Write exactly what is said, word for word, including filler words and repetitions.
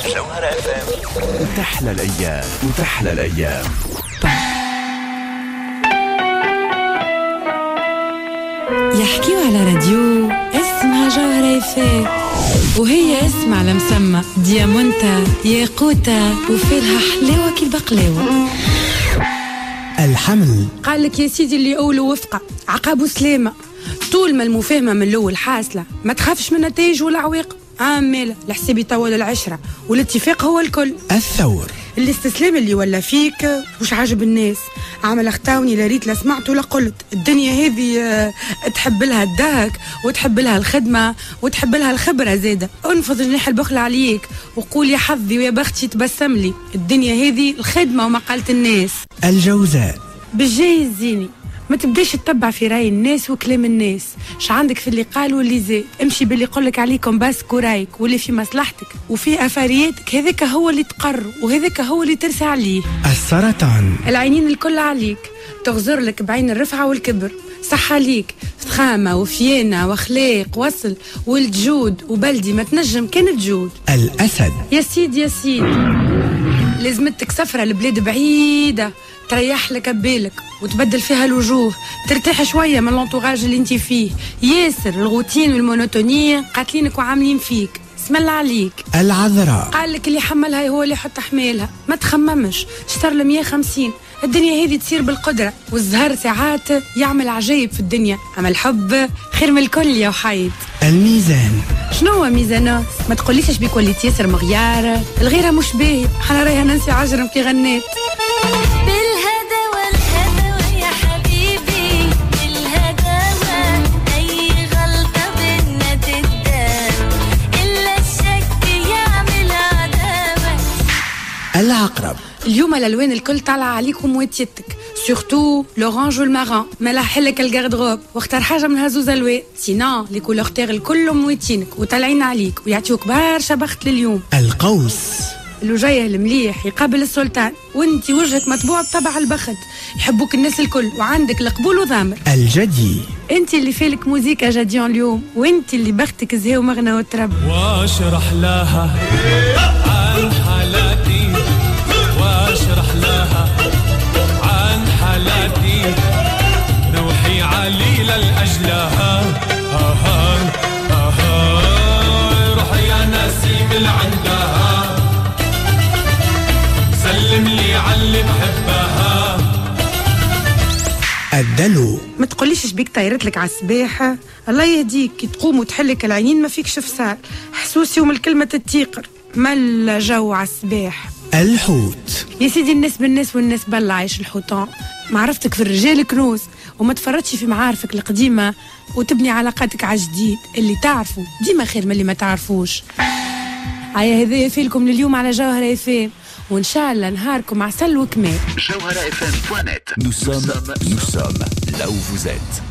جوهرة اف ام وتحلى الايام وتحلى الايام. يحكيوا على راديو اسمها جوهرة اف ام، وهي اسم على مسمى ديامونتا ياقوتا وفيلها حلاوة كي البقلاوة. الحمل قال لك يا سيدي اللي أوله وفقة عقابه سلامة، طول ما المفاهمة من الأول حاصلة ما تخافش من نتائج ولا عواقب. عاملة الحساب يطول العشرة والاتفاق هو الكل. الثور الاستسلام اللي ولا فيك وش عاجب الناس، عمل اختاوني لا ريت لا سمعت ولا قلت. الدنيا هذه اه تحب لها الدهك وتحب لها الخدمة وتحب لها الخبرة زادة. انفض جناح البخل عليك وقول يا حظي ويا بختي تبسم لي. الدنيا هذه الخدمة ومقالة الناس. الجوزاء بالجاي الزيني ما تبداش تتبع في راي الناس وكلام الناس. ش عندك في اللي قال واللي زاد، امشي باللي يقولك عليكم بس كورايك واللي في مصلحتك وفي افارياتك. هذاك هو اللي تقر وهذاك هو اللي ترسى عليه. السرطان العينين الكل عليك، تغزر لك بعين الرفعة والكبر. صح عليك فخامة وفيانة واخلاق وصل والجود وبلدي ما تنجم كان الجود. الأسد يا سيدي يا سيدي لازمتك سفرة لبلاد بعيدة تريح لك بالك وتبدل فيها الوجوه، ترتاح شوية من الانتوراج اللي انت فيه. ياسر الروتين والمونوتونية قاتلينك وعاملين فيك. اسم الله عليك. العذراء قال لك اللي حملها هو اللي حط حمالها، ما تخممش اشتر ل مية وخمسين. الدنيا هذه تصير بالقدرة والزهر ساعات يعمل عجيب في الدنيا. أما الحب خير من الكل يا وحيد. الميزان شنو هو ميزانات؟ ما تقوليش بيك وليت ياسر مغيار الغيرة مش باهي. حنا رايها ننسي عجرم كي غنيت. العقرب اليوم الالوان الكل طالعه عليكم واتيتك، سورتو لورانج والمارون. ما لحلك الجاردروب واختار حاجه من هزوز الوان، سينان لي كولور تاغ الكل مويتينك وطالعين عليك ويعطيوك برشا بخت لليوم. القوس الوجيه المليح يقابل السلطان وانت وجهك مطبوع بطبع البخت. يحبوك الناس الكل وعندك القبول وضامر. الجدي انت اللي فيلك موزيكا جديون اليوم وانت اللي بختك زهو مغنى وترب. واشرح لها عن حالاتي واشرح لها عن حالاتي روحي عليلة لأجلها. آها آها روحي يا نسيم اللي عندها سلم لي علي بحبها. الدلو ما تقوليش شبيك طيرت لك على السباحة. الله يهديك كي تقوم وتحلك العينين ما فيكش فصال. حسوسي ومن كلمة التيقر ملا جو على السباح. الحوت يا سيدي الناس بالناس والناس بلا عايش الحوتان. معرفتك في الرجال كنوز وما تفرطش في معارفك القديمة وتبني علاقاتك على جديد. اللي تعرفوا ديما خير من اللي ما تعرفوش. هيا هذا فيلكم لليوم على جوهرة اف ام وان شاء الله نهاركم عسل وكمال. جوهرة اف ام. Nous sommes, nous sommes là où vous êtes.